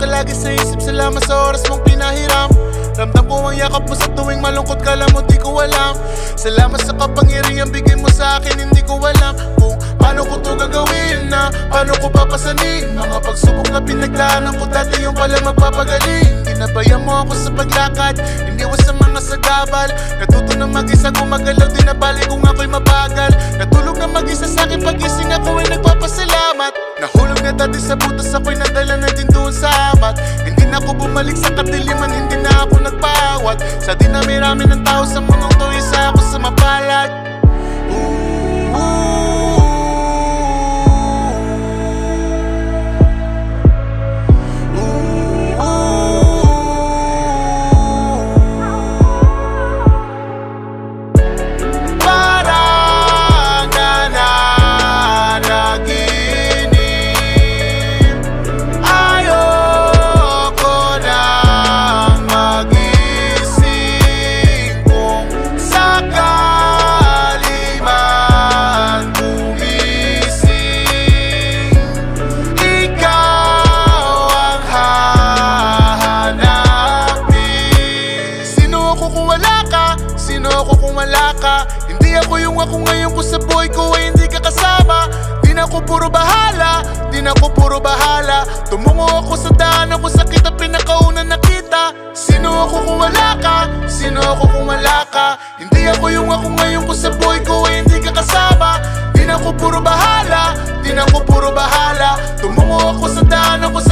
lagi sa isip, salamat sa oras mong pinahiram. Ramdam ko ang yakap mo sa tuwing malungkot ka lang mo, di ko alam. Salamat sa kapangyarihan bigay mo sa akin, hindi ko alam kung paano ko to gagawin na paano ko papasanin. Mga pagsubok na pinagdaanan ko dati yung pala magpapagaling. Ginabayan mo ako sa paglakad, iniwas sa mga sagabal. Natuto na mag-isa, gumagalaw din na bali kung ako'y mabagal. Natulog na mag-isa sa akin, pag-ising ako ay nagpapasalamat. Nahulog na dati sa butas, ako'y nadala na din doon sa amat. Hindi na ako bumalik sa kadiliman, hindi na ako nagpawat. Sa dinami-rami ng tao sa mundong to, isa ako sa mapalad. Hindi ako yung ako ngayon ko sa buhay ko ay hindi ka kasama. Di na ako puro bahala, di na ako puro bahala. Tumungo ako sa daan, ako sakit at pinakauna nakita. Sino ako kung wala ka? Sino ako kung wala ka? Hindi ako yung ako ngayon ko sa buhay ko ay hindi ka kasama. Di na ako puro bahala, di na ako puro bahala. Tumungo ako sa daan, ako